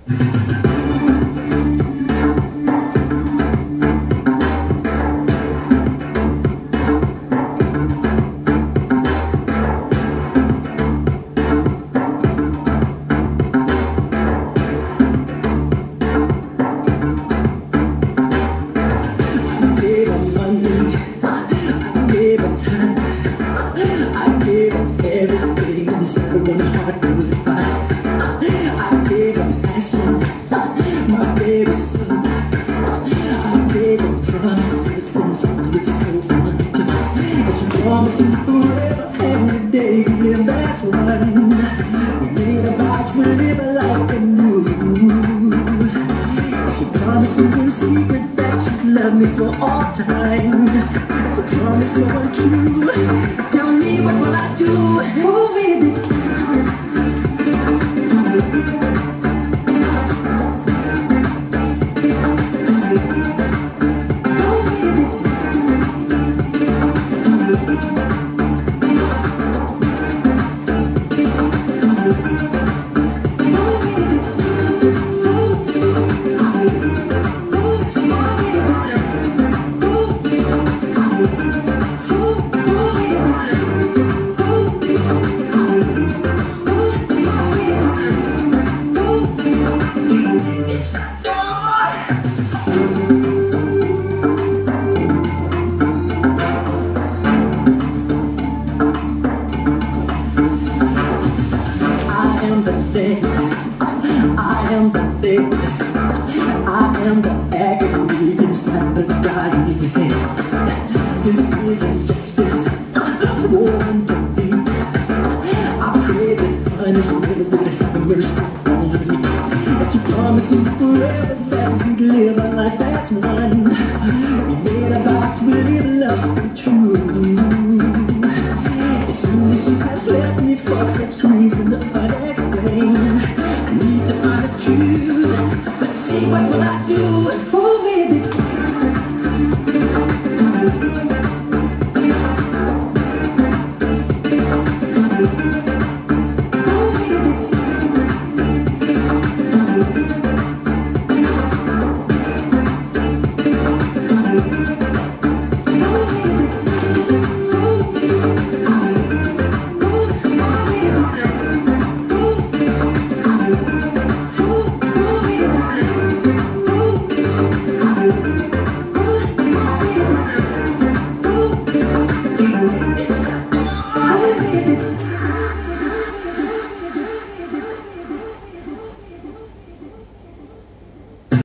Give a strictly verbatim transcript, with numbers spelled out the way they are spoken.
Promising forever, every day we live as one. We made a vows, we'll live a life anew. And she promised me in secret that she'd love me for all time. So promise so untrue. Tell me, what will I do? Who is it? I am the thing, I am the agony inside the dying head. This isn't justice, won't it be? I pray this punishment would have mercy on me. That you promised me forever that we'd live a life that's one.